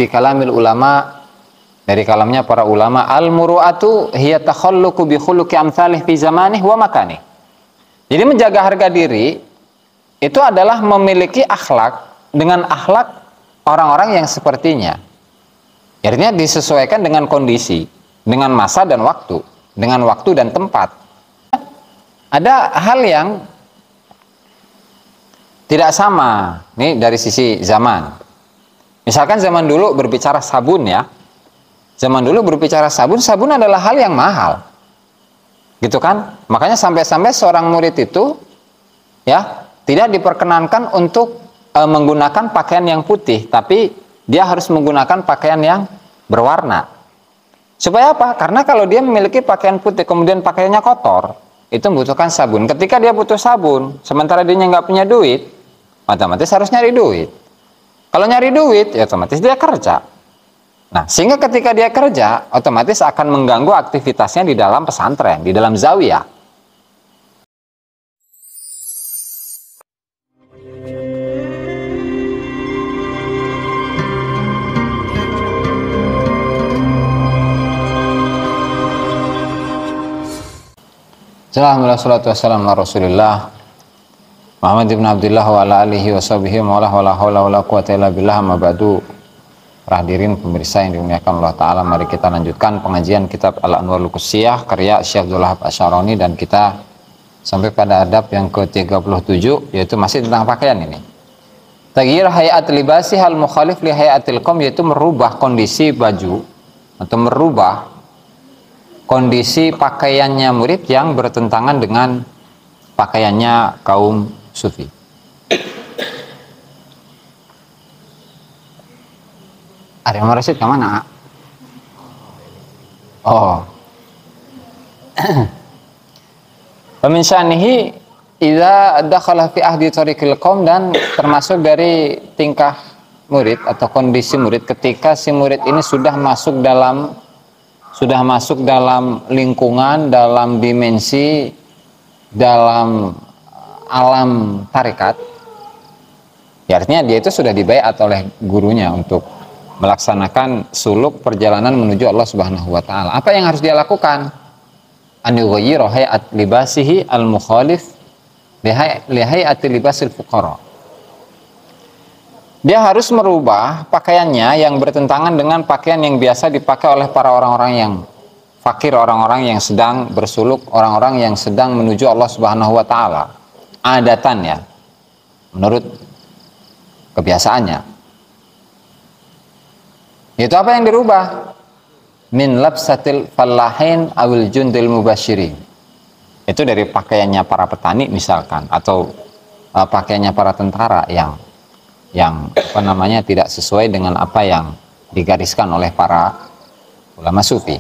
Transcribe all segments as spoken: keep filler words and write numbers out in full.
fi kalamil ulama, dari kalamnya para ulama, al-muru'atu hiya takhalluqu bi khuluqi amsalih fi zamanih wa makanih. Jadi menjaga harga diri itu adalah memiliki akhlak dengan akhlak orang-orang yang sepertinya. Artinya disesuaikan dengan kondisi, dengan masa dan waktu, dengan waktu dan tempat. Ada hal yang tidak sama nih dari sisi zaman. Misalkan zaman dulu berbicara sabun ya. Zaman dulu berbicara sabun, sabun adalah hal yang mahal. Gitu kan? Makanya sampai-sampai seorang murid itu ya, tidak diperkenankan untuk e, menggunakan pakaian yang putih, tapi dia harus menggunakan pakaian yang berwarna. Supaya apa? Karena kalau dia memiliki pakaian putih kemudian pakaiannya kotor, itu membutuhkan sabun. Ketika dia butuh sabun, sementara dia nggak punya duit, otomatis harus nyari duit. Kalau nyari duit, ya otomatis dia kerja. Nah, sehingga ketika dia kerja, otomatis akan mengganggu aktivitasnya di dalam pesantren, di dalam zawiyah. Alhamdulillah, salatu wassalamu ala Rasulillah Muhammad ibn Abdullah wa ala alihi wa sahbihi wa la hawla wa la quwwata illa billah, amma ba'du. Para hadirin pemirsa yang dimuliakan Allah Ta'ala, mari kita lanjutkan pengajian kitab Al-Anwarul Qusiyah karya Syekh Abdul Wahab Asy-Syarani, dan kita sampai pada adab yang ke tiga puluh tujuh, yaitu masih tentang pakaian ini. Taghyir hayat libasi hal mukhalif li hayatil qaum, yaitu merubah kondisi baju atau merubah kondisi pakaiannya murid yang bertentangan dengan pakaiannya kaum sufi. Ada yang merasid ke mana? Oh. Wa min syanihi idza dakhala fi ahdi tariqil qaum, dan termasuk dari tingkah murid atau kondisi murid ketika si murid ini sudah masuk dalam sudah masuk dalam lingkungan, dalam dimensi, dalam alam tarekat. Ya, artinya dia itu sudah dibaiat oleh gurunya untuk melaksanakan suluk perjalanan menuju Allah Subhanahu wa taala. Apa yang harus dia lakukan? An yughayyira hay'at libasihi al-mukhalif li hay'ati libasil fuqara. Dia harus merubah pakaiannya yang bertentangan dengan pakaian yang biasa dipakai oleh para orang-orang yang fakir, orang-orang yang sedang bersuluk, orang-orang yang sedang menuju Allah Subhanahu wa taala. Adatan ya, menurut kebiasaannya. Itu apa yang dirubah? Min labsatil fallahin awil jundil mubasyirin. Itu dari pakaiannya para petani misalkan, atau uh, pakaiannya para tentara yang yang apa namanya tidak sesuai dengan apa yang digariskan oleh para ulama sufi.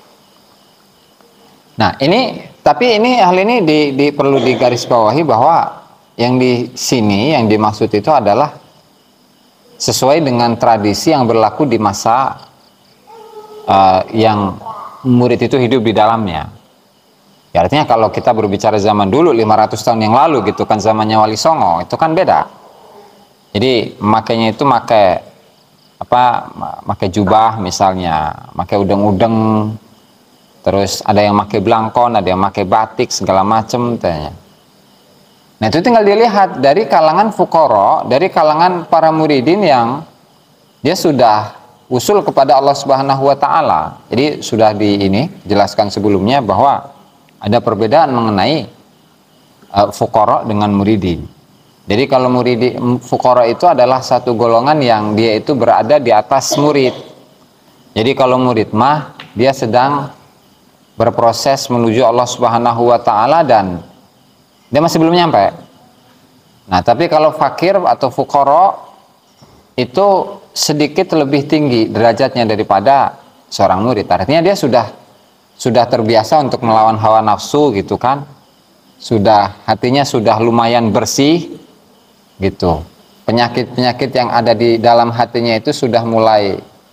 Nah, ini tapi ini hal ini di, di perlu digarisbawahi bahwa yang di sini yang dimaksud itu adalah sesuai dengan tradisi yang berlaku di masa uh, yang murid itu hidup di dalamnya. Ya, artinya kalau kita berbicara zaman dulu lima ratus tahun yang lalu gitu kan, zamannya Wali Songo, itu kan beda. Jadi makainya itu makai apa? Makai jubah misalnya, makai udeng-udeng, terus ada yang makai belangkon, ada yang makai batik segala macam tanya. Nah, itu tinggal dilihat dari kalangan fuqara, dari kalangan para muridin yang dia sudah usul kepada Allah Subhanahu wa taala. Jadi sudah di ini jelaskan sebelumnya bahwa ada perbedaan mengenai uh, fuqara dengan muridin. Jadi kalau murid fuqara itu adalah satu golongan yang dia itu berada di atas murid. Jadi kalau murid mah dia sedang berproses menuju Allah Subhanahu wa taala dan dia masih belum nyampe. Nah, tapi kalau fakir atau fuqara itu sedikit lebih tinggi derajatnya daripada seorang murid. Artinya dia sudah sudah terbiasa untuk melawan hawa nafsu gitu kan. Sudah hatinya sudah lumayan bersih gitu. Penyakit-penyakit yang ada di dalam hatinya itu sudah mulai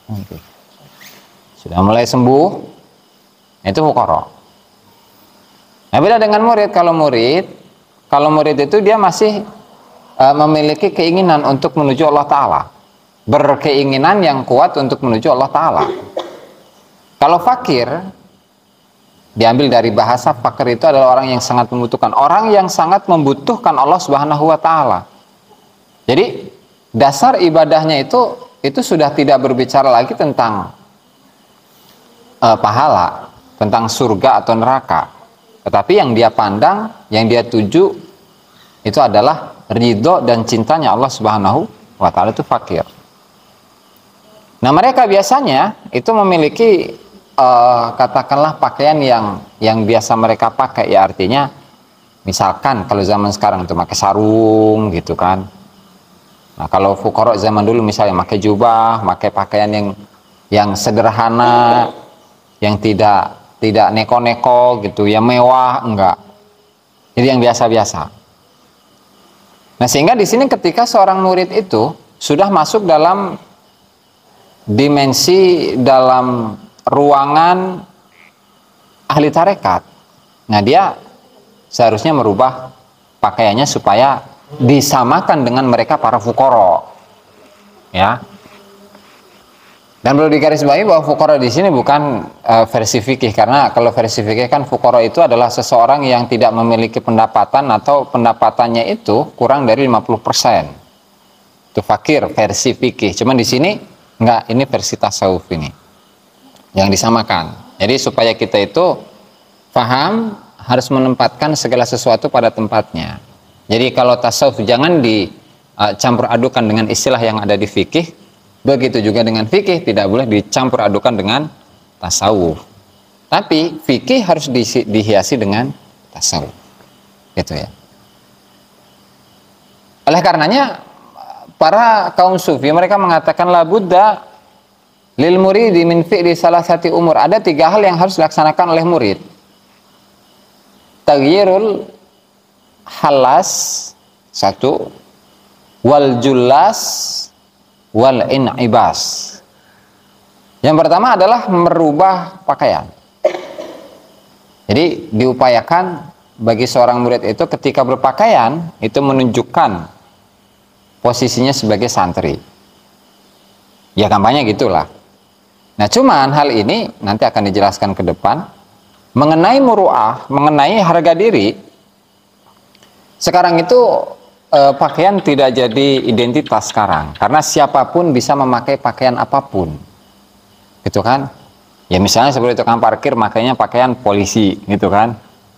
sudah mulai sembuh. Itu fuqara. Nah, beda dengan murid. Kalau murid, kalau murid itu dia masih uh, memiliki keinginan untuk menuju Allah Ta'ala. berkeinginan yang kuat untuk menuju Allah Ta'ala. Kalau fakir, diambil dari bahasa fakir itu adalah orang yang sangat membutuhkan, orang yang sangat membutuhkan Allah Subhanahu wa Ta'ala. Jadi dasar ibadahnya itu itu sudah tidak berbicara lagi tentang uh, pahala, tentang surga atau neraka, tetapi yang dia pandang, yang dia tuju itu adalah ridho dan cintanya Allah Subhanahu wa Ta'ala, itu fakir. Nah, mereka biasanya itu memiliki uh, katakanlah pakaian yang yang biasa mereka pakai, ya artinya misalkan kalau zaman sekarang itu pakai sarung gitu kan. Nah, kalau fuqara zaman dulu misalnya pakai jubah, pakai pakaian yang yang sederhana, yang tidak tidak neko-neko gitu, ya mewah enggak. Jadi yang biasa-biasa. Nah, sehingga di sini ketika seorang murid itu sudah masuk dalam dimensi, dalam ruangan ahli tarekat, nah dia seharusnya merubah pakaiannya supaya disamakan dengan mereka para fuqara, ya. Dan perlu digarisbawahi bahwa fuqara di sini bukan uh, versi fikih, karena kalau versi fikih kan fuqara itu adalah seseorang yang tidak memiliki pendapatan atau pendapatannya itu kurang dari lima puluh persen. Itu fakir versi fikih. Cuman di sini enggak, ini versi tasawuf ini yang disamakan. Jadi supaya kita itu paham, harus menempatkan segala sesuatu pada tempatnya. Jadi kalau tasawuf jangan dicampur adukan dengan istilah yang ada di fikih, begitu juga dengan fikih tidak boleh dicampur adukan dengan tasawuf. Tapi fikih harus di, dihiasi dengan tasawuf, gitu ya. Oleh karenanya para kaum sufi mereka mengatakan la budda lil muridi min fi'li salasati umur. Ada tiga hal yang harus dilaksanakan oleh murid. Taghyirul halas, satu, wal jullas, wal in'ibas. Yang pertama adalah merubah pakaian. Jadi diupayakan bagi seorang murid itu ketika berpakaian itu menunjukkan posisinya sebagai santri. Ya kampanye gitulah. Nah, cuman hal ini nanti akan dijelaskan ke depan mengenai muru'ah, mengenai harga diri. Sekarang itu eh, pakaian tidak jadi identitas sekarang, karena siapapun bisa memakai pakaian apapun, gitu kan? Ya misalnya seperti tukang parkir makanya pakaian polisi, gitu kan?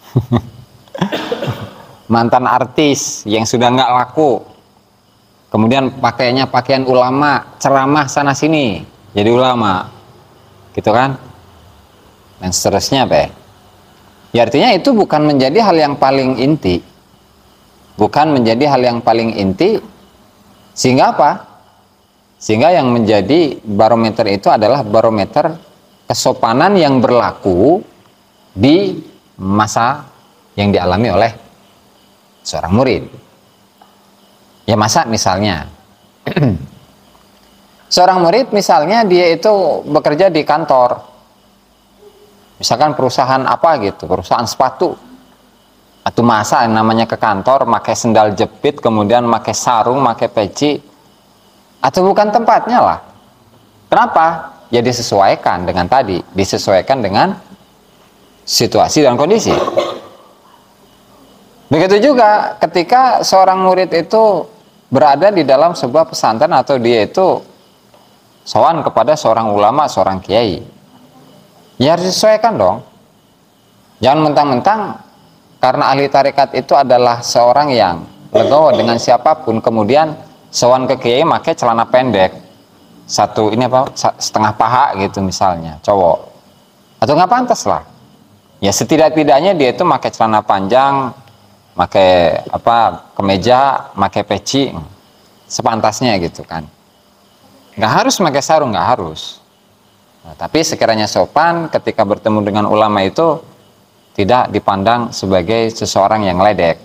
Mantan artis yang sudah nggak laku, kemudian pakaiannya pakaian ulama, ceramah sana sini, jadi ulama, gitu kan? Dan seterusnya, Pak. Ya artinya itu bukan menjadi hal yang paling inti, bukan menjadi hal yang paling inti, sehingga apa? Sehingga yang menjadi barometer itu adalah barometer kesopanan yang berlaku di masa yang dialami oleh seorang murid. Ya masa misalnya seorang murid misalnya dia itu bekerja di kantor, misalkan perusahaan apa gitu, perusahaan sepatu, atau masa yang namanya ke kantor pakai sendal jepit, kemudian pakai sarung, pakai peci, atau bukan tempatnya lah. Kenapa? Ya disesuaikan dengan tadi, disesuaikan dengan situasi dan kondisi. Begitu juga ketika seorang murid itu berada di dalam sebuah pesantren atau dia itu sowan kepada seorang ulama, seorang kiai, ya harus disesuaikan dong. Jangan mentang-mentang karena ahli tarekat itu adalah seorang yang legowo dengan siapapun, kemudian sowan ke kiai pakai celana pendek satu ini apa setengah paha gitu misalnya, cowok, atau nggak pantas lah. Ya setidak-tidaknya dia itu pakai celana panjang, pakai apa kemeja, pakai peci, sepantasnya gitu kan. Nggak harus pakai sarung, nggak harus. Nah, tapi sekiranya sopan ketika bertemu dengan ulama itu tidak dipandang sebagai seseorang yang ledek.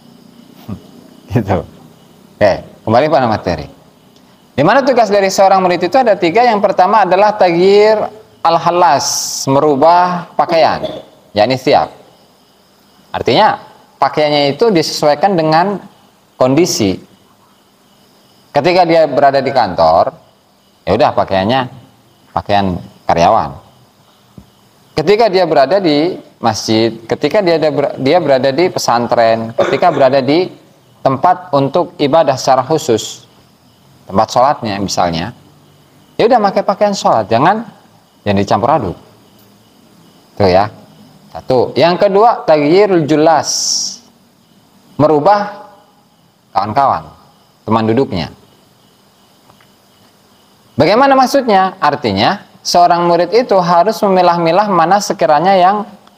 Gitu. Oke, kembali pada materi. Di mana tugas dari seorang murid itu ada tiga. Yang pertama adalah taghyir al-halas, merubah pakaian, yakni thiyab. Artinya pakaiannya itu disesuaikan dengan kondisi. Ketika dia berada di kantor, ya udah pakaiannya pakaian karyawan. Ketika dia berada di masjid, ketika dia ada, dia berada di pesantren, ketika berada di tempat untuk ibadah secara khusus, tempat sholatnya misalnya, ya udah pakai pakaian sholat, jangan jangan dicampur aduk. Tuh ya, satu. Yang kedua, taghyirul julas, merubah kawan-kawan, teman duduknya. Bagaimana maksudnya? Artinya seorang murid itu harus memilah-milah mana sekiranya yang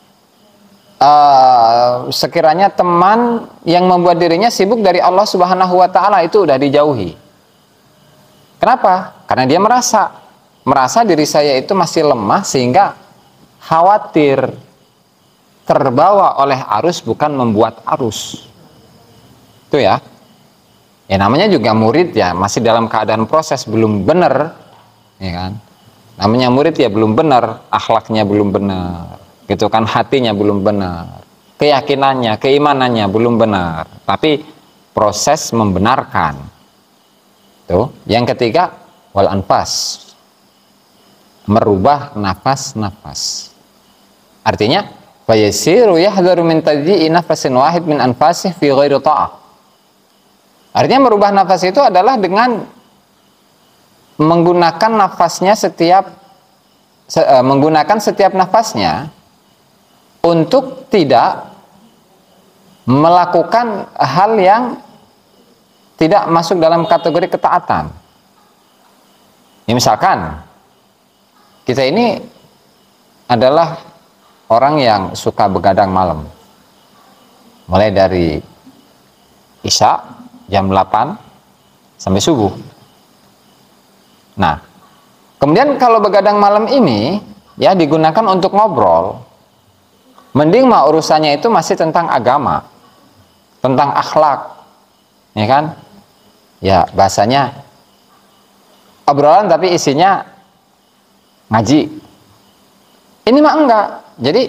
uh, sekiranya teman yang membuat dirinya sibuk dari Allah Subhanahu wa taala itu udah dijauhi. Kenapa? Karena dia merasa merasa diri saya itu masih lemah sehingga khawatir terbawa oleh arus bukan membuat arus. Itu ya. Ya namanya juga murid ya, masih dalam keadaan proses, belum benar, ya kan? Namanya murid ya belum benar, akhlaknya belum benar, gitu kan, hatinya belum benar, keyakinannya, keimanannya belum benar, tapi proses membenarkan. Tuh. Yang ketiga, wal anfas, merubah nafas-nafas. Artinya, fayasiru yahdharu min tadyi'i nafasin wahid min anfasih fi ghairi ta'ah. Artinya merubah nafas itu adalah dengan menggunakan nafasnya setiap se, uh, menggunakan setiap nafasnya untuk tidak melakukan hal yang tidak masuk dalam kategori ketaatan. Ya, misalkan kita ini adalah orang yang suka begadang malam, mulai dari Isya jam delapan sampai subuh. Nah, kemudian kalau begadang malam ini ya digunakan untuk ngobrol, mending mah urusannya itu masih tentang agama, tentang akhlak, ya kan? Ya bahasanya obrolan tapi isinya ngaji. Ini mah enggak. Jadi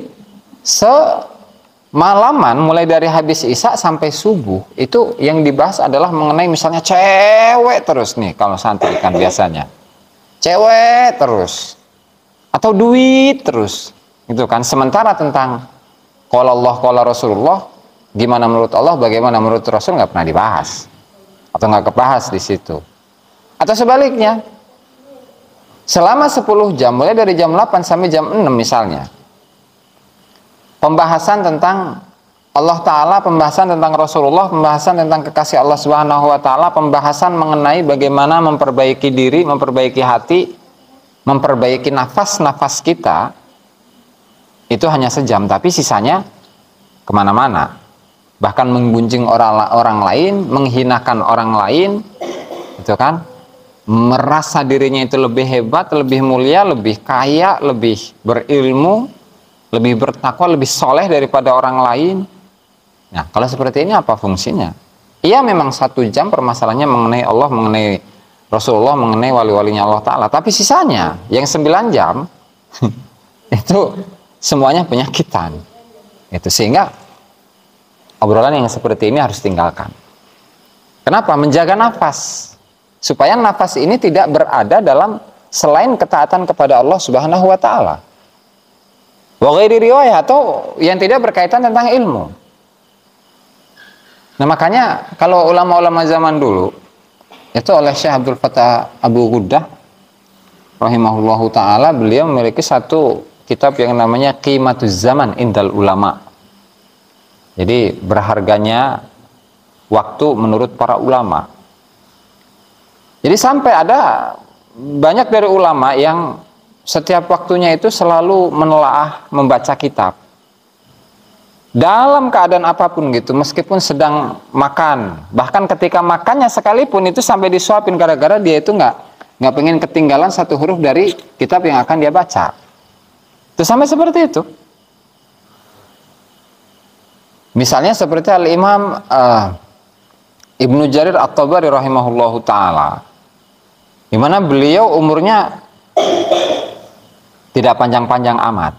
semalaman mulai dari habis isya sampai subuh itu yang dibahas adalah mengenai misalnya cewek terus nih, kalau santri kan biasanya cewek terus atau duit terus gitu kan. Sementara tentang qala Allah qala Rasulullah, gimana menurut Allah bagaimana menurut Rasul, nggak pernah dibahas atau nggak kebahas di situ. Atau sebaliknya, selama sepuluh jam mulai dari jam delapan sampai jam enam misalnya, pembahasan tentang Allah Ta'ala, pembahasan tentang Rasulullah, pembahasan tentang kekasih Allah Subhanahu wa Ta'ala, pembahasan mengenai bagaimana memperbaiki diri, memperbaiki hati, memperbaiki nafas-nafas kita, itu hanya sejam, tapi sisanya kemana-mana, bahkan menggunjing orang, orang lain, menghinakan orang lain, itu kan, merasa dirinya itu lebih hebat, lebih mulia, lebih kaya, lebih berilmu, lebih bertakwa, lebih soleh daripada orang lain. Nah, kalau seperti ini apa fungsinya? Iya memang satu jam permasalahannya mengenai Allah, mengenai Rasulullah, mengenai wali-walinya Allah Ta'ala. Tapi sisanya, yang sembilan jam, itu semuanya penyakitan. Itu sehingga obrolan yang seperti ini harus tinggalkan. Kenapa? Menjaga nafas. Supaya nafas ini tidak berada dalam selain ketaatan kepada Allah Subhanahu wa Ta'ala. Wa ghairi riwayah, atau yang tidak berkaitan tentang ilmu. Nah makanya kalau ulama-ulama zaman dulu itu oleh Syekh Abdul Fattah Abu Ghuddah rahimahullahu taala, beliau memiliki satu kitab yang namanya Qimatuz Zaman Indal Ulama. Jadi berharganya waktu menurut para ulama. Jadi sampai ada banyak dari ulama yang setiap waktunya itu selalu menelaah membaca kitab. Dalam keadaan apapun gitu, meskipun sedang makan, bahkan ketika makannya sekalipun itu sampai disuapin gara-gara dia itu nggak nggak pengen ketinggalan satu huruf dari kitab yang akan dia baca. Itu sampai seperti itu. Misalnya seperti Al-Imam uh, Ibnu Jarir At-Tabari rahimahullahu taala, di mana beliau umurnya tidak panjang-panjang amat.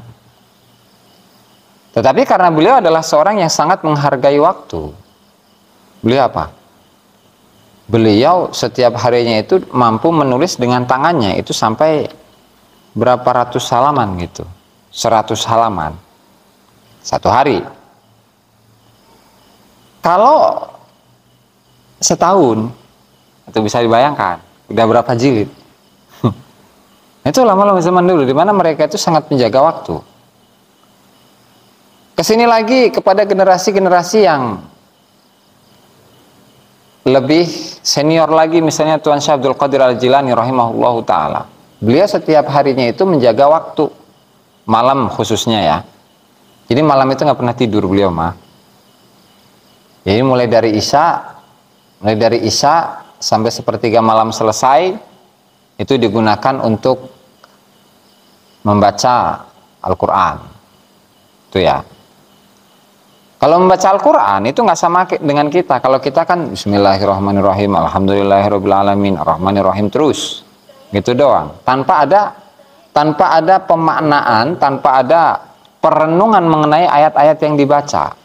Tetapi karena beliau adalah seorang yang sangat menghargai waktu, beliau apa? beliau setiap harinya itu mampu menulis dengan tangannya itu sampai berapa ratus halaman gitu, seratus halaman satu hari. Kalau setahun itu bisa dibayangkan udah berapa jilid. Itu lama-lama zaman dulu, di mana mereka itu sangat menjaga waktu. Kesini lagi kepada generasi-generasi yang lebih senior lagi, misalnya Tuan Syekh Abdul Qadir Al-Jilani rahimahullahu ta'ala. Beliau setiap harinya itu menjaga waktu, malam khususnya ya. Jadi malam itu nggak pernah tidur beliau mah. Jadi mulai dari Isya, mulai dari Isya sampai sepertiga malam selesai, itu digunakan untuk membaca Al-Quran. Itu ya. Kalau membaca Al-Quran itu nggak sama dengan kita. Kalau kita kan Bismillahirrahmanirrahim, Alhamdulillahirrahmanirrahim, Ar-Rahmanirrahim terus, gitu doang. Tanpa ada, tanpa ada pemaknaan, tanpa ada perenungan mengenai ayat-ayat yang dibaca.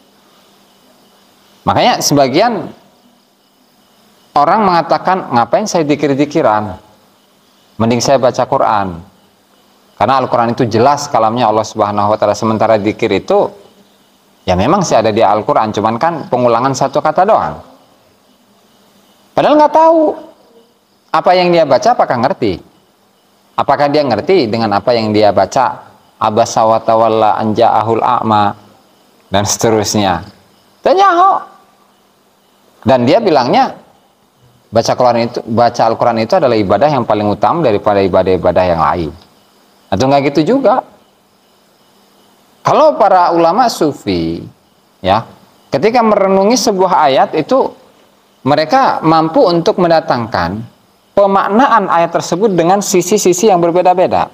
Makanya sebagian orang mengatakan, ngapain saya dikir-dikiran? Mending saya baca Quran. Karena Al-Quran itu jelas kalamnya Allah Subhanahu wa Ta'ala. Sementara dikir itu ya memang sih ada di Al-Quran, cuman kan pengulangan satu kata doang. Padahal nggak tahu apa yang dia baca, apakah ngerti? Apakah dia ngerti dengan apa yang dia baca? Abasa wa tawalla an ja'ahul a'ma dan seterusnya. Tanya. Dan dia bilangnya baca Quran itu, baca Al-Quran itu adalah ibadah yang paling utama daripada ibadah-ibadah yang lain. Atau nggak gitu juga? Kalau para ulama sufi, ya, ketika merenungi sebuah ayat itu mereka mampu untuk mendatangkan pemaknaan ayat tersebut dengan sisi-sisi yang berbeda-beda.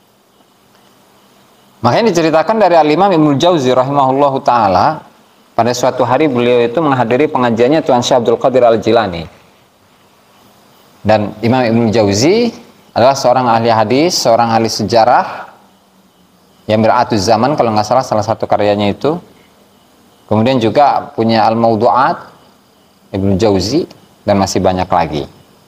Makanya diceritakan dari Al-Imam Ibnu Jauzi rahimahullahu taala, pada suatu hari beliau itu menghadiri pengajiannya Tuan Syekh Abdul Qadir Al-Jilani. Dan Imam Ibnu Jauzi adalah seorang ahli hadis, seorang ahli sejarah yang Mir'atuz Zaman kalau nggak salah salah satu karyanya itu. Kemudian juga punya Al-Mawdu'at Ibnu Jauzi dan masih banyak lagi.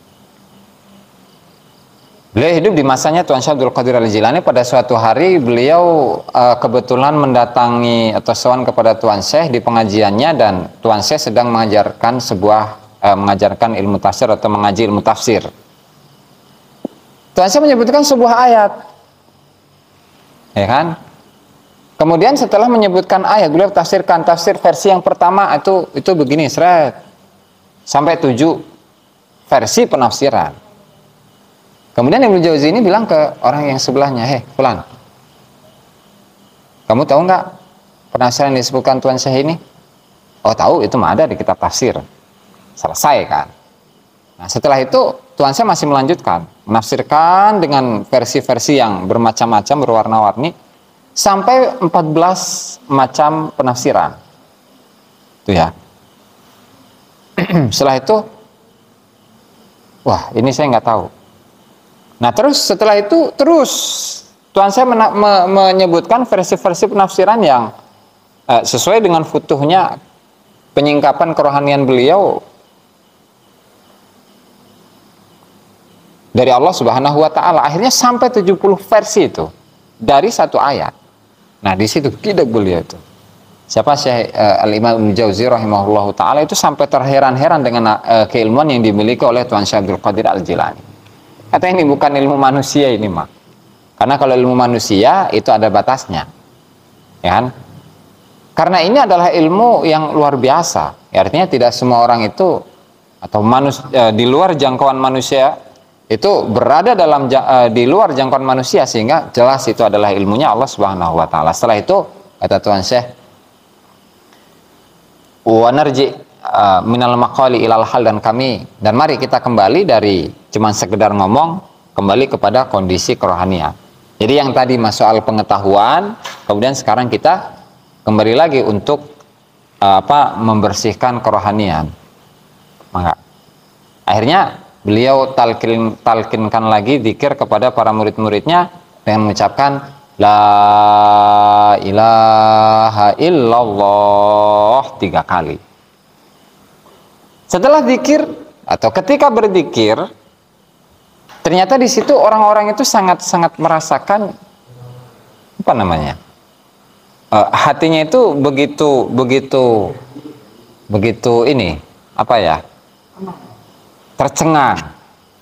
Beliau hidup di masanya Tuan Syekh Abdul Qadir Al-Jilani. Pada suatu hari beliau uh, kebetulan mendatangi atau sowan kepada Tuan Syekh di pengajiannya, dan Tuan Syekh sedang mengajarkan sebuah uh, mengajarkan ilmu tafsir atau mengaji ilmu tafsir. Tuan Syekh menyebutkan sebuah ayat, ya kan? Kemudian setelah menyebutkan ayat, beliau tafsirkan tafsir versi yang pertama itu itu begini, seret sampai tujuh versi penafsiran. Kemudian Ibnu Jauzi ini bilang ke orang yang sebelahnya, heh, fulan, kamu tahu nggak penafsiran yang disebutkan Tuan Syekh ini? Oh tahu, itu mah ada di kitab tafsir. Selesai kan? Nah setelah itu Tuan Syekh masih melanjutkan menafsirkan dengan versi-versi yang bermacam-macam, berwarna-warni, sampai empat belas macam penafsiran. Itu ya. Setelah itu, wah ini saya nggak tahu. Nah terus setelah itu terus Tuan Syekh me menyebutkan versi-versi penafsiran yang eh, sesuai dengan futuhnya penyingkapan kerohanian beliau dari Allah Subhanahu wa Ta'ala. Akhirnya sampai tujuh puluh versi itu dari satu ayat. Nah di situ tidak beliau itu, siapa Syekh uh, Al-Imam Ibnu Jauzi rahimahullahu ta'ala, itu sampai terheran-heran dengan uh, keilmuan yang dimiliki oleh Tuan Syekh Abdul Qadir Al-Jilani. Katanya ini bukan ilmu manusia ini mah, karena kalau ilmu manusia itu ada batasnya, ya kan? Karena ini adalah ilmu yang luar biasa. Artinya tidak semua orang itu atau manus, uh, di luar jangkauan manusia itu berada dalam uh, di luar jangkauan manusia, sehingga jelas itu adalah ilmunya Allah Subhanahu wa Ta'ala. Setelah itu kata Tuan Syekh, wa narji uh, minal maqali ilal hal, dan kami dan mari kita kembali dari cuman sekedar ngomong kembali kepada kondisi kerohanian. Jadi yang tadi soal pengetahuan, kemudian sekarang kita kembali lagi untuk uh, apa membersihkan kerohanian. Maka akhirnya beliau talkin, talkinkan lagi zikir kepada para murid-muridnya dengan mengucapkan la ilaha illallah tiga kali. Setelah zikir atau ketika berzikir, ternyata di situ orang-orang itu sangat-sangat merasakan apa namanya? Uh, hatinya itu begitu begitu begitu ini apa ya? Tercengang.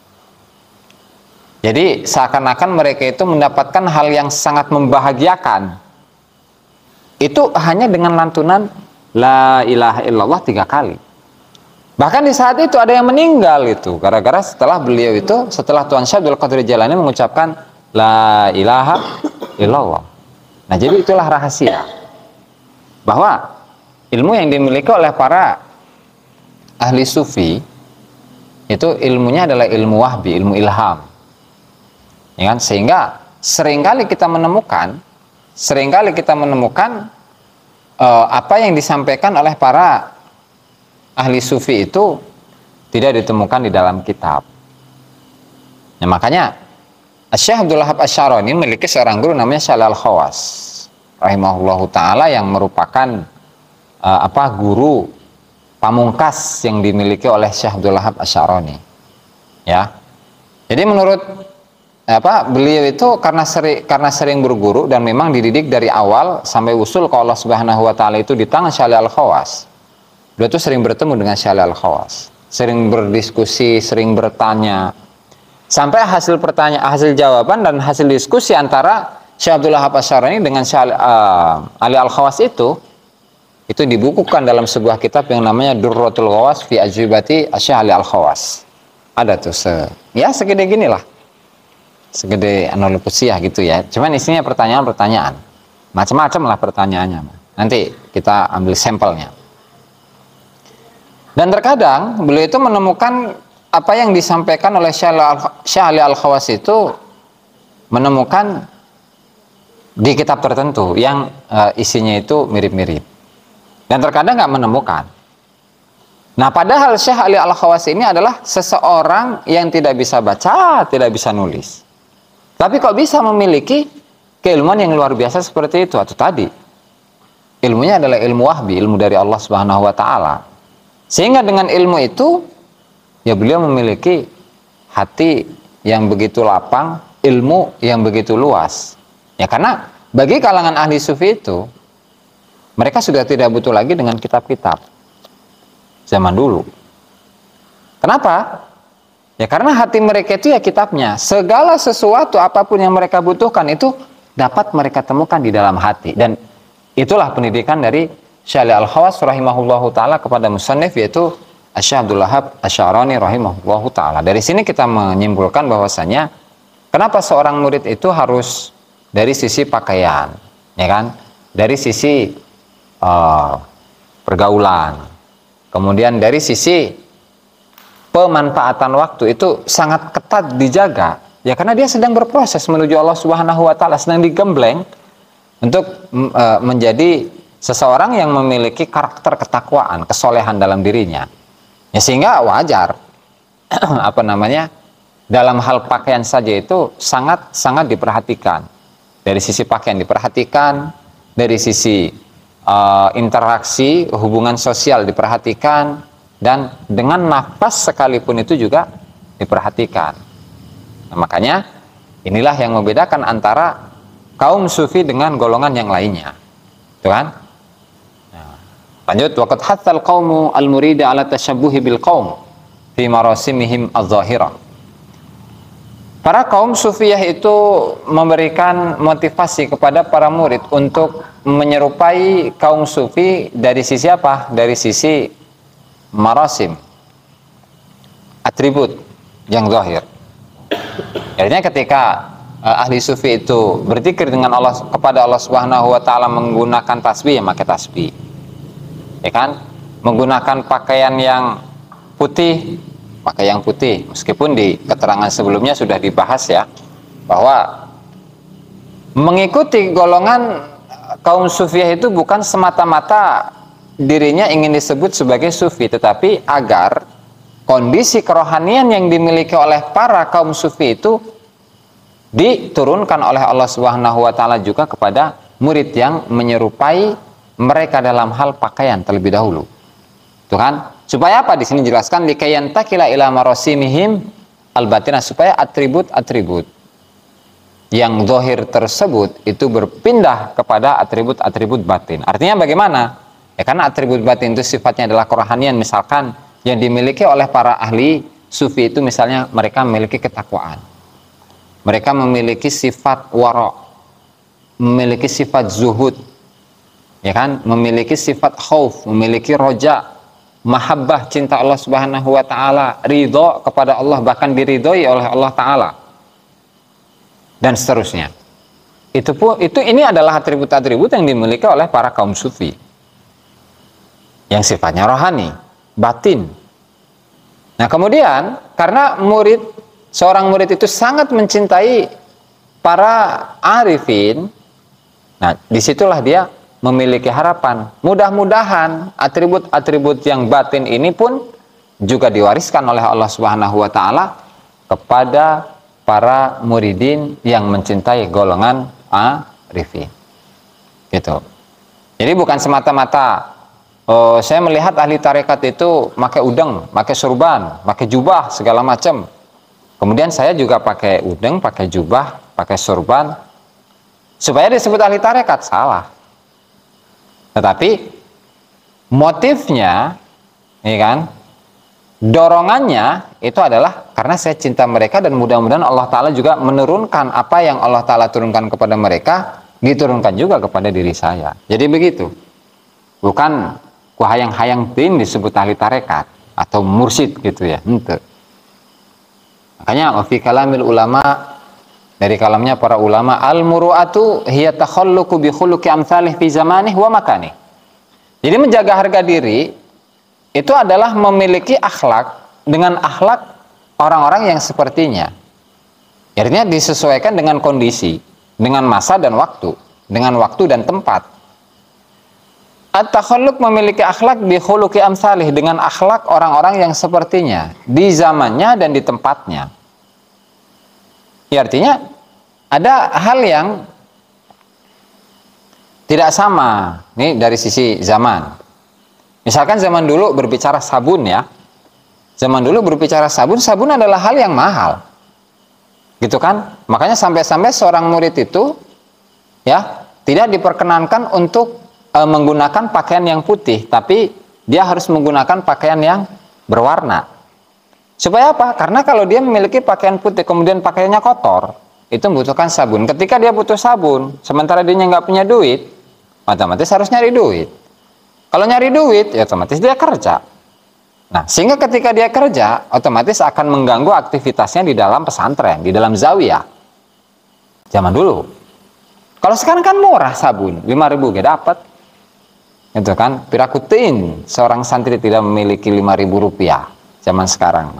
Jadi seakan-akan mereka itu mendapatkan hal yang sangat membahagiakan. Itu hanya dengan lantunan la ilaha illallah tiga kali. Bahkan di saat itu ada yang meninggal itu gara-gara setelah beliau itu setelah Tuan Syekh Abdul Qadir Jailani mengucapkan la ilaha illallah. Nah, jadi itulah rahasia bahwa ilmu yang dimiliki oleh para ahli sufi itu ilmunya adalah ilmu wahbi, ilmu ilham. Ya kan? Sehingga seringkali kita menemukan seringkali kita menemukan uh, apa yang disampaikan oleh para ahli sufi itu tidak ditemukan di dalam kitab. Ya, makanya Syekh Abdul Wahab Asy-Syarani memiliki seorang guru namanya Syekh Al-Khawas rahimahullahu taala yang merupakan uh, apa guru pamungkas yang dimiliki oleh Syekh Abdul Wahab Asy-Syarani. Ya. Jadi menurut apa beliau itu karena sering karena sering berguru dan memang dididik dari awal sampai usul ke Allah Subhanahu wa taala itu di tangan Syekh Al-Khawas. Beliau itu sering bertemu dengan Syekh Al-Khawas, sering berdiskusi, sering bertanya. Sampai hasil pertanyaan, hasil jawaban dan hasil diskusi antara Syekh Abdul Wahab Asy-Syarani dengan Syekh uh, Ali Al-Khawas itu itu dibukukan dalam sebuah kitab yang namanya Durratul Ghawas fi Ajwibati Syekh Ali Al-Khawas. Ada tuh se ya segede gini lah. Segede anulupusiah gitu ya. Cuman isinya pertanyaan-pertanyaan. Macam-macam lah pertanyaannya. Nanti kita ambil sampelnya. Dan terkadang beliau itu menemukan apa yang disampaikan oleh Syekh Ali Al-Khawas itu menemukan di kitab tertentu yang uh, isinya itu mirip-mirip. Dan terkadang nggak menemukan. Nah, padahal Syekh Ali Al-Khawas ini adalah seseorang yang tidak bisa baca, tidak bisa nulis. Tapi kok bisa memiliki keilmuan yang luar biasa seperti itu? Atau tadi ilmunya adalah ilmu wahbi, ilmu dari Allah Subhanahu wa taala. Sehingga dengan ilmu itu ya beliau memiliki hati yang begitu lapang, ilmu yang begitu luas. Ya karena bagi kalangan ahli sufi itu mereka sudah tidak butuh lagi dengan kitab-kitab zaman dulu. Kenapa? Ya karena hati mereka itu ya kitabnya. Segala sesuatu apapun yang mereka butuhkan itu dapat mereka temukan di dalam hati. Dan itulah pendidikan dari Syekh Al-Khawas rahimahullahu taala kepada musannif yaitu Syekh Abdul Wahab Asy-Syarani rahimahullahu taala. Dari sini kita menyimpulkan bahwasanya kenapa seorang murid itu harus dari sisi pakaian, ya kan? Dari sisi uh, pergaulan. Kemudian dari sisi pemanfaatan waktu itu sangat ketat dijaga ya karena dia sedang berproses menuju Allah Subhanahu wa taala, sedang digembleng untuk e, menjadi seseorang yang memiliki karakter ketakwaan, kesolehan dalam dirinya. Ya sehingga wajar apa namanya? Dalam hal pakaian saja itu sangat sangat diperhatikan. Dari sisi pakaian diperhatikan, dari sisi e, interaksi, hubungan sosial diperhatikan. Dan dengan nafas sekalipun itu juga diperhatikan. Nah, makanya inilah yang membedakan antara kaum sufi dengan golongan yang lainnya. Itu kan? Nah, lanjut waqad hatsal qaumu al-murida ala tashabbuhi bil qaum fi marasimihim adh-dhahirah. Para kaum sufiyah itu memberikan motivasi kepada para murid untuk menyerupai kaum sufi dari sisi apa? Dari sisi marasim, atribut yang zahir. Artinya ketika uh, ahli sufi itu berzikir dengan Allah kepada Allah Subhanahu wa taala menggunakan tasbih, ya pakai tasbih. Ya kan? Menggunakan pakaian yang putih, pakai yang putih. Meskipun di keterangan sebelumnya sudah dibahas ya bahwa mengikuti golongan kaum sufiah itu bukan semata-mata dirinya ingin disebut sebagai sufi, tetapi agar kondisi kerohanian yang dimiliki oleh para kaum sufi itu diturunkan oleh Allah Subhanahu wa taala juga kepada murid yang menyerupai mereka dalam hal pakaian terlebih dahulu. Tuh kan? Supaya apa? Di sini jelaskan likayantakila ila marasimihim al-batinah, supaya atribut-atribut yang zahir tersebut itu berpindah kepada atribut-atribut batin. Artinya bagaimana? Ya karena atribut batin itu sifatnya adalah kerohanian, misalkan yang dimiliki oleh para ahli sufi itu misalnya mereka memiliki ketakwaan. Mereka memiliki sifat wara', memiliki sifat zuhud. Ya kan? Memiliki sifat khauf, memiliki roja, mahabbah, cinta Allah Subhanahu wa taala, ridho kepada Allah, bahkan diridhoi oleh Allah taala. Dan seterusnya. Itu pun itu ini adalah atribut-atribut yang dimiliki oleh para kaum sufi. Yang sifatnya rohani, batin. Nah, kemudian karena murid seorang murid itu sangat mencintai para arifin, nah disitulah dia memiliki harapan. Mudah-mudahan atribut-atribut yang batin ini pun juga diwariskan oleh Allah Subhanahu wa taala kepada para muridin yang mencintai golongan arifin. Gitu. Jadi bukan semata-mata oh, saya melihat ahli tarekat itu pakai udeng, pakai surban, pakai jubah segala macam. Kemudian saya juga pakai udeng, pakai jubah, pakai surban. Supaya disebut ahli tarekat, salah. Tetapi motifnya, ya kan, dorongannya itu adalah karena saya cinta mereka dan mudah-mudahan Allah Ta'ala juga menurunkan apa yang Allah Ta'ala turunkan kepada mereka, diturunkan juga kepada diri saya. Jadi begitu. Bukan kuhayang-hayang tin disebut ahli tarekat atau mursyid gitu ya. Ente. Makanya fi kalamil ulama, dari kalamnya para ulama, al-muru'atu hiya takhalluqu bi khuluqi amsalih fi zamanih wa makanih. Jadi menjaga harga diri itu adalah memiliki akhlak dengan akhlak orang-orang yang sepertinya. Artinya disesuaikan dengan kondisi, dengan masa dan waktu, dengan waktu dan tempat. At-takhalluq memiliki akhlak bi khuluqi amsalih, dengan akhlak orang-orang yang sepertinya di zamannya dan di tempatnya. Ya, artinya ada hal yang tidak sama nih dari sisi zaman. Misalkan zaman dulu berbicara sabun ya. Zaman dulu berbicara sabun, sabun adalah hal yang mahal. Gitu kan? Makanya sampai-sampai seorang murid itu ya, tidak diperkenankan untuk e, menggunakan pakaian yang putih, tapi dia harus menggunakan pakaian yang berwarna. Supaya apa? Karena kalau dia memiliki pakaian putih kemudian pakaiannya kotor, itu membutuhkan sabun. Ketika dia butuh sabun, sementara dia nggak punya duit, otomatis harus nyari duit. Kalau nyari duit, ya otomatis dia kerja. Nah, sehingga ketika dia kerja, otomatis akan mengganggu aktivitasnya di dalam pesantren, di dalam zawiyah. Zaman dulu. Kalau sekarang kan murah sabun, lima ribu gak dapat. Itu kan, pirakutin seorang santri tidak memiliki lima ribu rupiah zaman sekarang.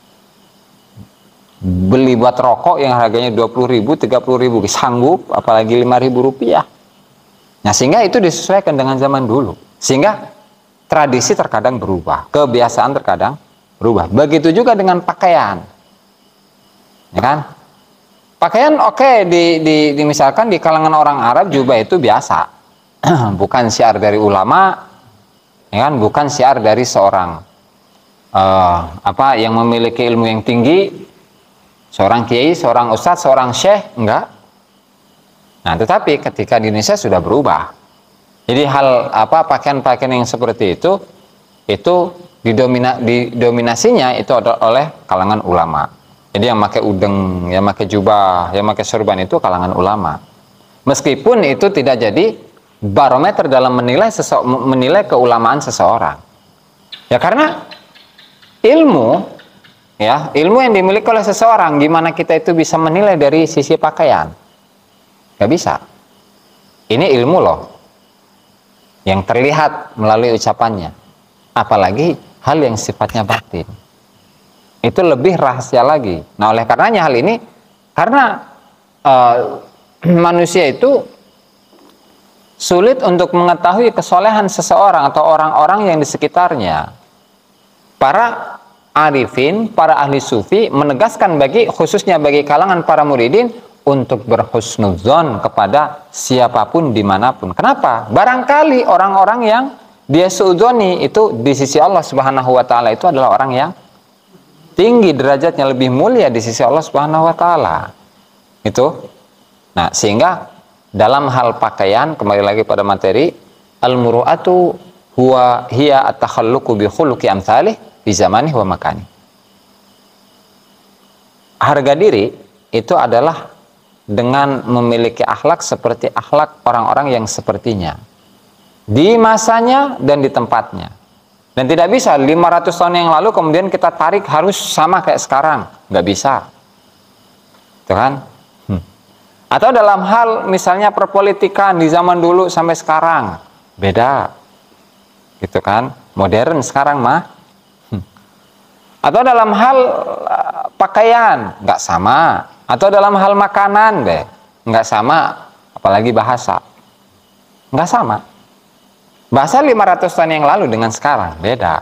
Beli buat rokok yang harganya dua puluh ribu, tiga puluh ribu, sanggup, apalagi lima ribu rupiah. Nah, sehingga itu disesuaikan dengan zaman dulu. Sehingga tradisi terkadang berubah, kebiasaan terkadang berubah. Begitu juga dengan pakaian, ya kan? Pakaian oke, okay, di, di, di misalkan di kalangan orang Arab jubah itu biasa, bukan syiar dari ulama, ya kan? Bukan syiar dari seorang uh, apa yang memiliki ilmu yang tinggi, seorang kiai, seorang ustadz, seorang syekh, enggak. Nah, tetapi ketika di Indonesia sudah berubah. Jadi hal apa pakaian-pakaian yang seperti itu itu didomina, didominasinya itu oleh kalangan ulama. Jadi yang pakai udeng, yang pakai jubah, yang pakai sorban itu kalangan ulama. Meskipun itu tidak jadi barometer dalam menilai sese, menilai keulamaan seseorang. Ya karena ilmu ya, ilmu yang dimiliki oleh seseorang, gimana kita itu bisa menilai dari sisi pakaian? Gak bisa. Ini ilmu loh, yang terlihat melalui ucapannya, apalagi hal yang sifatnya batin, itu lebih rahasia lagi. Nah, oleh karenanya hal ini, karena uh, manusia itu sulit untuk mengetahui kesolehan seseorang atau orang-orang yang di sekitarnya. Para arifin, para ahli sufi menegaskan bagi, khususnya bagi kalangan para muridin, untuk berhusnudzon kepada siapapun dimanapun. Kenapa? Barangkali orang-orang yang dia suudzoni, itu di sisi Allah Subhanahu wa taala itu adalah orang yang tinggi derajatnya, lebih mulia di sisi Allah Subhanahu wa taala. Itu. Nah, sehingga dalam hal pakaian, kembali lagi pada materi, al-muru'atu huwa hiya at-takhalluqu bi khuluqi amsalih fi zamanihi wa makani. Harga diri itu adalah dengan memiliki akhlak seperti akhlak orang-orang yang sepertinya, di masanya dan di tempatnya. Dan tidak bisa lima ratus tahun yang lalu kemudian kita tarik harus sama kayak sekarang, nggak bisa, itu kan? Hmm. Atau dalam hal misalnya perpolitikan di zaman dulu sampai sekarang beda, gitu kan? Modern sekarang mah. Hmm. Atau dalam hal uh, pakaian nggak sama, atau dalam hal makanan deh nggak sama, apalagi bahasa nggak sama. Bahasa lima ratus tahun yang lalu dengan sekarang beda.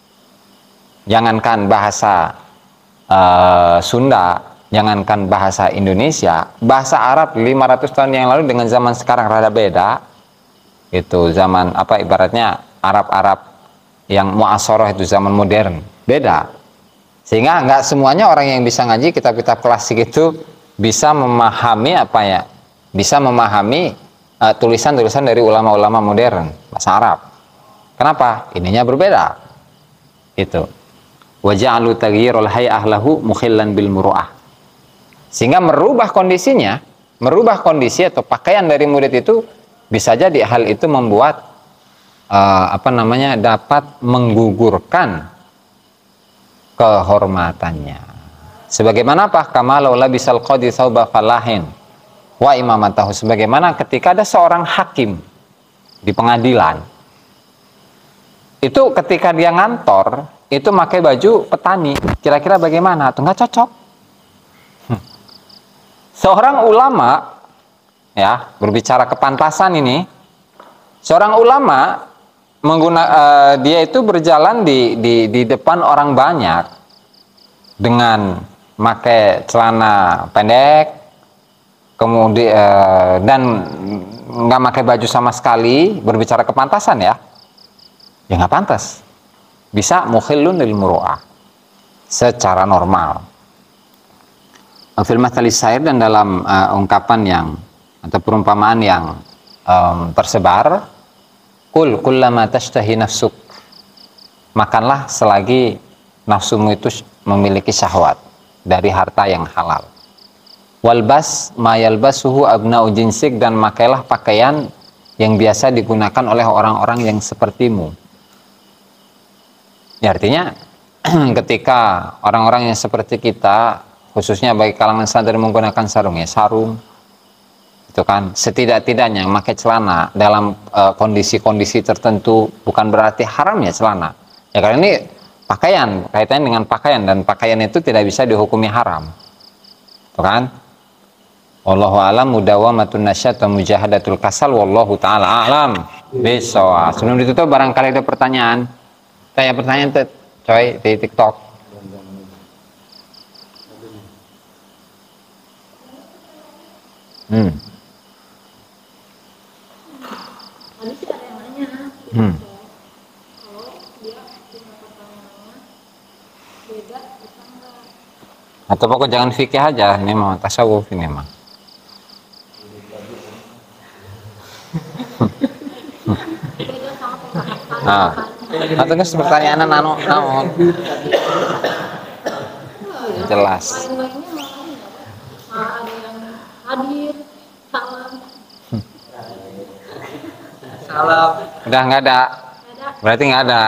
Jangankan bahasa uh, Sunda, jangankan bahasa Indonesia, bahasa Arab lima ratus tahun yang lalu dengan zaman sekarang rada beda. Itu zaman apa, ibaratnya Arab-Arab yang mu'asharah, itu zaman modern, beda. Sehingga nggak semuanya orang yang bisa ngaji kitab-kitab klasik itu bisa memahami apa ya, bisa memahami Uh, tulisan-tulisan dari ulama-ulama modern bahasa Arab. Kenapa? Ininya berbeda. Itu. Wa ja'alu taghyirul hay'ah lahu mukhillan bil muru'ah. Sehingga merubah kondisinya, merubah kondisi atau pakaian dari murid itu bisa jadi hal itu membuat uh, apa namanya dapat menggugurkan kehormatannya. Sebagaimana apa? Kama law labisal qadi thawba falahin wa imamatahu, sebagaimana ketika ada seorang hakim di pengadilan itu ketika dia ngantor itu pakai baju petani, kira-kira bagaimana? Itu nggak cocok. hmm. Seorang ulama ya, berbicara kepantasan ini, seorang ulama mengguna, uh, dia itu berjalan di, di, di depan orang banyak dengan pakai celana pendek, kemudian eh, dan nggak pakai baju sama sekali, berbicara kepantasan ya, ya nggak pantas. Bisa mukhillun lil muru'ah secara normal. Fil mathalis syair, dan dalam uh, ungkapan yang atau perumpamaan yang um, tersebar, kul kullama tashtahi nafsuk, makanlah selagi nafsumu itu memiliki syahwat dari harta yang halal. Walbas mayalbasuhu abna'u jinsik, dan makailah pakaian yang biasa digunakan oleh orang-orang yang sepertimu. Ya, artinya ketika orang-orang yang seperti kita, khususnya bagi kalangan sadar, menggunakan sarung, ya sarung itu kan setidak-tidaknya memakai celana dalam kondisi-kondisi uh, tertentu, bukan berarti haram ya celana. Ya, karena ini pakaian, kaitannya dengan pakaian, dan pakaian itu tidak bisa dihukumi haram. Itu kan? Wallahu a'lam, mudawamatun nasyat wa mujahadatul kasal, wallahu ta'ala a'lam bisawab. Sebelum ditutup, barangkali ada pertanyaan. Tanya pertanyaan tuh, coy, di TikTok. Hmm. Hmm. Atau pokok jangan fikih aja, ini mah tasawuf ini mah. Nah, atau nggak pertanyaan nano naon jelas. Hadir, salam. Salam. Udah nggak ada. Berarti nggak ada.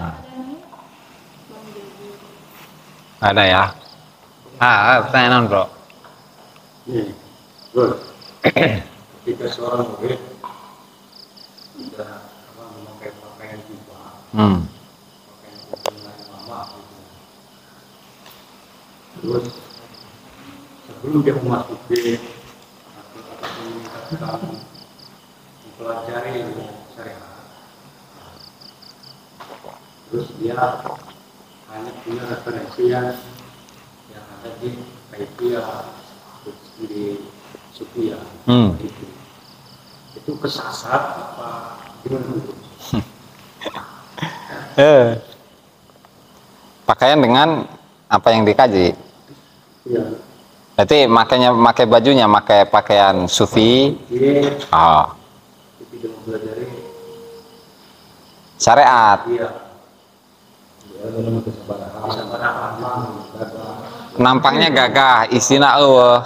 Ada ya. Ah, pertanyaan bro. Nih, bro. Ketika seorang murid sudah apa, memakai pakaian jubah, Hmm. pakaian dengan lama, gitu. Terus sebelum dia memasuki atau ataupun meningkatkan mempelajari ilmu syariat, terus dia hanya punya referensi yang yang ada di Kaifiyah, di Sufiyah, Hmm. itu itu kesasar apa gimana itu? Eh. Pakaian dengan apa yang dikaji. Iya. Berarti makanya pakai bajunya, pakai pakaian sufi. Iya. Oh. Tidak mempelajari Syariat. iya. Nampaknya gagah, isina eueuh.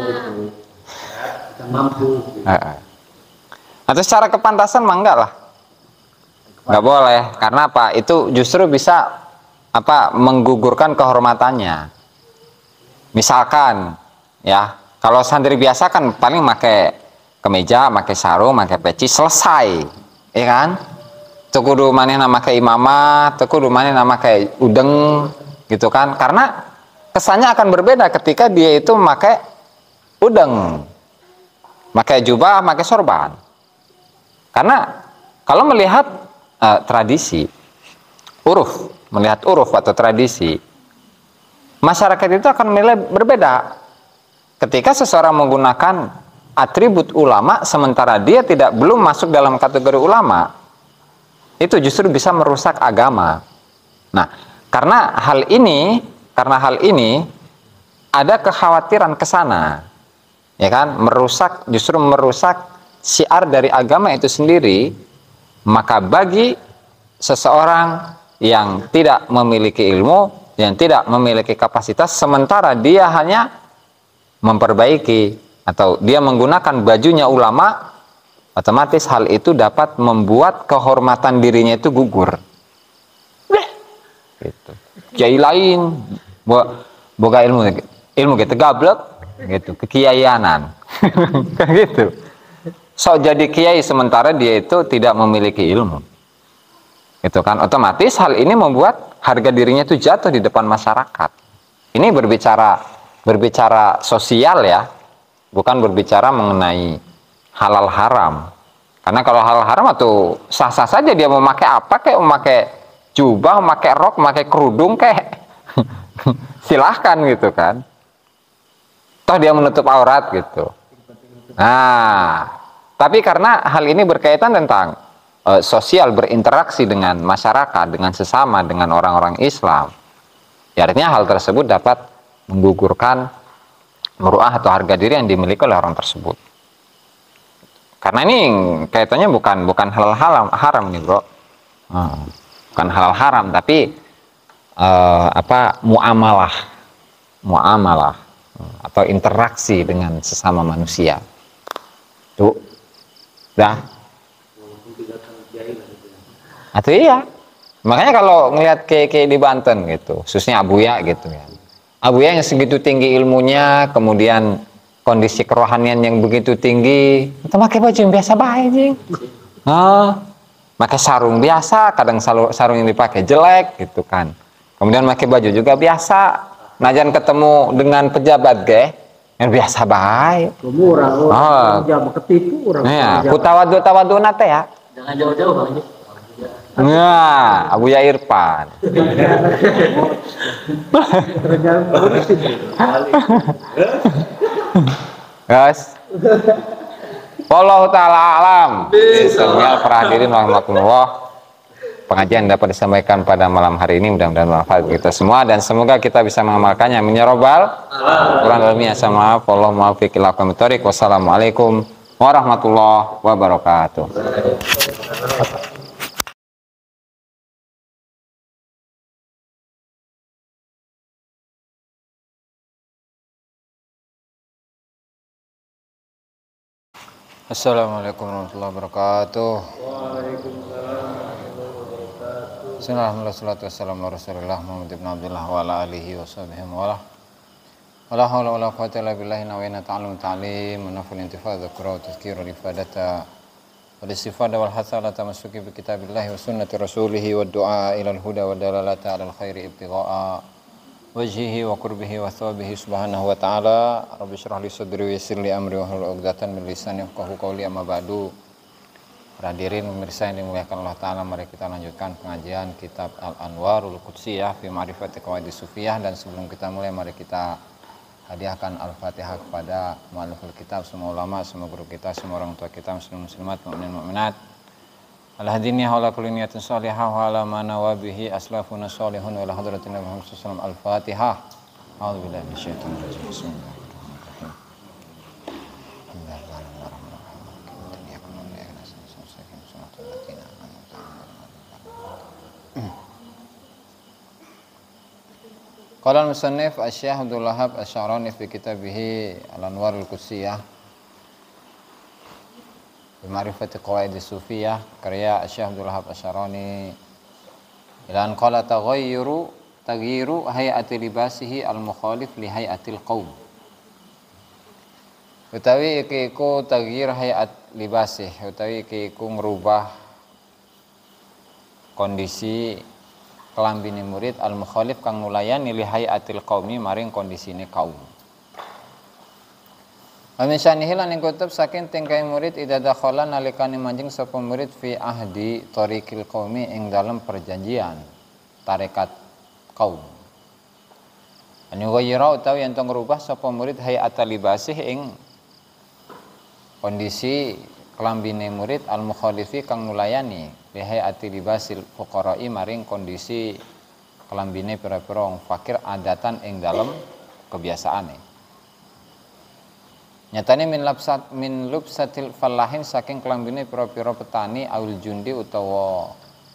Kita mampu. Heeh. Atau secara kepantasan mah enggak lah. Enggak boleh. Karena apa? Itu justru bisa apa? Menggugurkan kehormatannya. Misalkan ya, kalau santri biasa kan paling pakai kemeja, pakai sarung, pakai peci, selesai. Ya kan? Teu kudu manehna make imamah, teu kudu manehna make udeng gitu kan. Karena kesannya akan berbeda ketika dia itu memakai udeng, pakai jubah, pakai sorban. Karena kalau melihat uh, tradisi, uruf, melihat uruf atau tradisi, masyarakat itu akan menilai berbeda. Ketika seseorang menggunakan atribut ulama sementara dia tidak belum masuk dalam kategori ulama, itu justru bisa merusak agama. Nah, karena hal ini, karena hal ini ada kekhawatiran ke sana, ya kan, merusak, justru merusak syiar dari agama itu sendiri. Maka bagi seseorang yang tidak memiliki ilmu, yang tidak memiliki kapasitas, sementara dia hanya memperbaiki atau dia menggunakan bajunya ulama, otomatis hal itu dapat membuat kehormatan dirinya itu gugur. Gitu. Kiai lain boga ilmu ilmu gitu gablek gitu, kekiaianan. Kan gitu. So jadi kiai sementara dia itu tidak memiliki ilmu. Itu kan otomatis hal ini membuat harga dirinya itu jatuh di depan masyarakat. Ini berbicara berbicara sosial ya, bukan berbicara mengenai halal haram. Karena kalau halal haram atau sah-sah saja dia mau pakai apa, kayak mau pakai jubah, mau pakai rok, mau pakai kerudung kayak silahkan gitu kan. Toh dia menutup aurat gitu. Nah, tapi karena hal ini berkaitan tentang uh, sosial, berinteraksi dengan masyarakat, dengan sesama, dengan orang-orang Islam, ya artinya hal tersebut dapat menggugurkan muruah atau harga diri yang dimiliki oleh orang tersebut. Karena ini kaitannya bukan bukan halal haram, haram nih bro, hmm, bukan halal haram, tapi uh, apa muamalah, muamalah hmm, atau interaksi dengan sesama manusia. Tuh, dah. Atau iya, makanya kalau ngelihat kayak di Banten gitu, khususnya Abuya gitu ya, Abuya yang segitu tinggi ilmunya, kemudian kondisi kerohanian yang begitu tinggi, kita pakai baju yang biasa baik, jing. Nah, pakai sarung biasa, kadang sarung yang dipakai jelek gitu kan. Kemudian pakai baju juga biasa, najan ketemu dengan pejabat ge, yang biasa baik. Murah, oh. Jangan ketipu orang. Ya, kutawadu tawadu nate ya. Jangan jauh-jauh Bang Haji. Nah, Abuya Irfan. Guys, wallahu ta'ala alam. Bismillah, para hadirin warahmatullah. Pengajian dapat disampaikan pada malam hari ini mudah-mudahan bermanfaat kita semua dan semoga kita bisa mengamalkannya. Amin ya rabbal alamin. Wallahu muwaffiq ila aqwamit thoriq. Wassalamualaikum warahmatullahi wabarakatuh. Assalamualaikum warahmatullahi wabarakatuh. Bismillahirrahmanirrahim. Wassalatu wassalamu ala Rasulillah Muhammad ibn Abdullah wa ala alihi wa sahbihi wa ala. Wala haula wala quwwata illa billahi nawayna ta'allum ta'lim wa naful intifadha qura wa tazkira rifadata wal istifada wal hatha ala tamassuki bi kitabillahi wa sunnati rasulih wa du'a ila al huda wa dalalata ala al khairi ibtigha'a wajhihi wa qurbihi wa thawabihi subhanahu wa ta'ala. Rabbi syrah li sadri wa yassir li amri wa hlul 'uqdatam min lisani yafqahu qawli. Amma ba'du. Hadirin pemirsa yang dimuliakan Allah Ta'ala, mari kita lanjutkan pengajian kitab Al-Anwarul Qudsiyah fi Ma'rifati Qawaidis Sufiyah, dan sebelum kita mulai mari kita hadiahkan Al-Fatihah kepada mu'alliful kitab, semua ulama, semua guru kita, semua orang tua kita, muslim muslimat, mukminin mukminat, Al-hadini hawla kulli niyatin salihah wa ala ma nawa bihi aslafuna salihun wa ila hadratin Nabi Muhammad sallallahu alaihi wasallam. Al-Fatihah. A'udzu billahi minasyaitonir rajim. Bismillahirrahmanirrahim. Qala al-musannif Asy-Syaikh Abdul Wahhab Asy-Sya'rani fi kitabih Al-Anwarul Qudsiyah Bima'rifati Qawaidis Sufiyah karya Asy-Syaikh Abdul Wahhab Asy-Sya'rani ilan qala taghayyuru taghyiru hay'ati libasihi al-mukhalif li hay'atil qaum. Utawi iki iku taghyir hay'at libasih, utawi iki iku ngrubah kondisi kelambine murid al-mukhalif kang nulayani li hay'atil qaumi maring kondisine kaum. Amin syanihi lan ing kutub saking tingkai murid idza dakhala nalikane manjing sapa murid fi ahdi tariqil qaumi ing dalem perjanjian tarekat kaum. Anu ghayra utawi yen ngrubah sapa murid hay'atal libasih ing kondisi kelambine murid al-mukhalifi kang nulayani li hay'ati libasil fuqara'i maring kondisi kelambine pira-pira wong fakir adatan ing dalem kebiasaane. Nyatane min labsat min lubsatil falahin saking kelambine pira-pira petani awil jundi utawa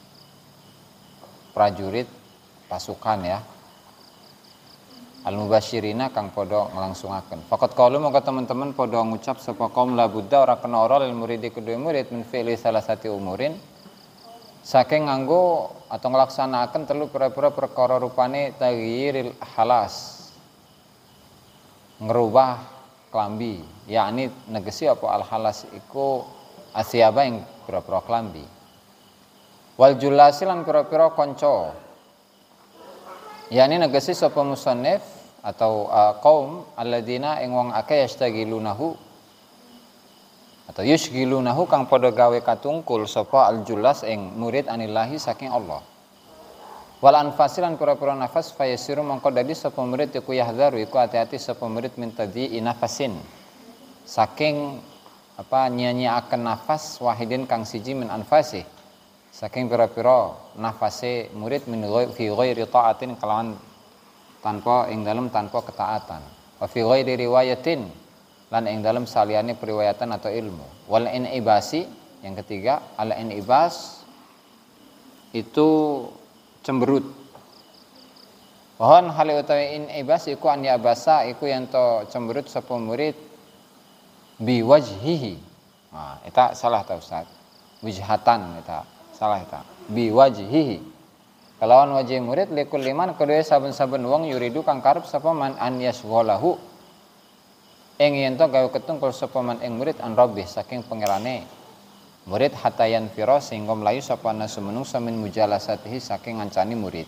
prajurit pasukan ya. Al-mubasyirina kang padha nglangsungaken. Faqat qalu mongko teman-teman padha ngucap sapa kaum la budda ora kena ora lil muridi kedue murid min fi'li salasati umurin saking nganggo atau nglaksanakaken telu pira-pira perkara rupane taghyiril halas. Ngerubah klambi, yakni negesi apa al-halas iku asyaba ing pira-pira klambi. Wal julasi lan pira-pira kanca. Yani negesi sapa musannif atau uh, kaum alladzina ing wong akeh yastagilunahu atau yushgilunahu kang padha gawe katungkul sapa al-julas ing murid anillahi saking Allah. Wal anfasilan pira-pira nafas fayasiru mongko dadi sapa murid iku yahdharu iku hati-hati sapa murid min tadi inafasin saking apa nyanyiaken nafas wahidin kang siji min anfasi saking pira-pira nafase murid min fi ghairi ta'atin kelawan tanpa ing dalem tanpa ketaatan wa fi ghairi riwayatin lan ing dalem saliyane periwayatan atau ilmu wal inibasi yang ketiga al inibas itu cemberut. Pohon hale utawi in ibas iku an yabasa iku yen to cemberut sapa murid bi wajhihi. Nah, eta salah ta Ustaz. Wijhatan eta salah eta. Bi wajhihi. Kalawan wajih murid likul liman kedue saben-saben wong yuridu kang karep sapa man an yasghalahu. Ing yen to gawe ketungkul sapa man ing murid an rabbih saking pangerane. Murid hatayan firo sehingga melayu sapa nasu menungsa min mujalasatihi saking ngancani murid.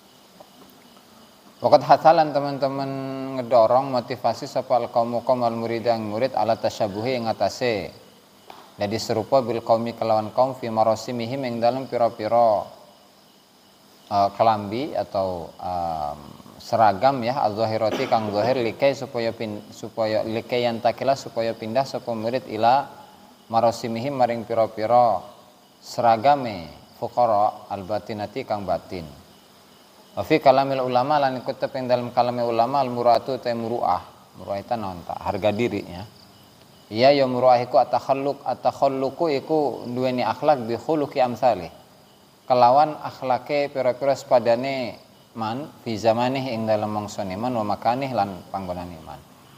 Waqat hasalan teman-teman ngedorong motivasi sapa al-qaum qaum al-muridang murid ala tasyabuhi ing atase jadi serupa bil qaumi kelawan kaum fi marasimihim ing dalem pira-pira uh, kelambi atau uh, seragam ya az-zahirati kang zahir likai supaya pin, supaya likai yantakila supaya pindah sapa murid ila marasimihim maring pira-pira seragame fuqara al-batinati kang batin. Wa fi kalamil ulama lan kutub ing dalam kalame ulama al-muratu ta muruah. Muruah itu naon ta? Harga diri ya. Iya ya muruah iku atakhalluq atakhalluqu iku duweni akhlak bi khuluqi amsalih. Kelawan akhlake pira-pira sepadane man fi zamanih ing dalam mangsane man wa makanih lan panggonane man.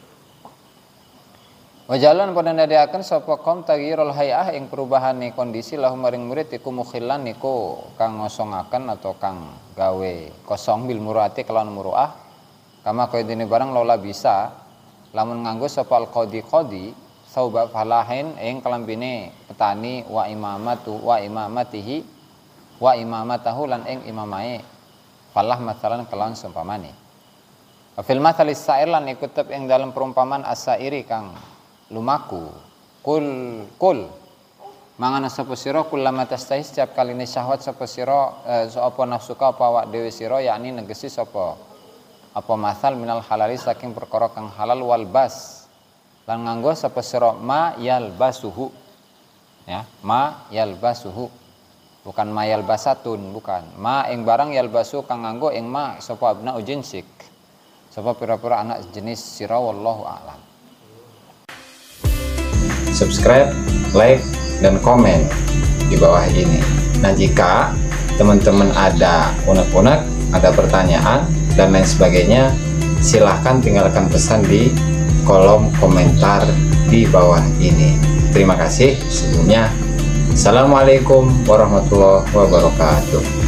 Wajalan pada nadayaken sapa kaum taghyirul hay'ah ing perubahane kondisi lahum maring murid iku mukhilan niku kang ngosongaken atau kang gawe kosong bil murati kelawan muruah kama kaya dene barang lola bisa lamun nganggo sapa al qadi qadi sauba falahin ing kelambine petani wa imamatu wa imamatihi wa imamatahu lan ing imamae falah masalan kelawan seumpamane. Fil mathalis sa'ir lan ikutep ing dalam perumpamaan as-sa'iri kang lumaku kul kul mangan sapa sira kullama tastahi setiap kali ne syahwat sapa sira eh, apa nafsuka apa awak dhewe sira yakni negesi sapa apa masal minal halali saking perkara kang halal wal bas lan nganggo sapa sira ma yalbasuhu ya ma yalbasuhu bukan ma yalbasatun, bukan. Ma ing barang yalbasu kang nganggo ing ma sapa abna ujinsik, sapa pira-pira anak jenis sira, wallahu a'lam. Subscribe, like, dan komen di bawah ini. Nah, jika teman-teman ada unek-unek, ada pertanyaan dan lain sebagainya, silahkan tinggalkan pesan di kolom komentar di bawah ini. Terima kasih sebelumnya. Assalamualaikum warahmatullahi wabarakatuh.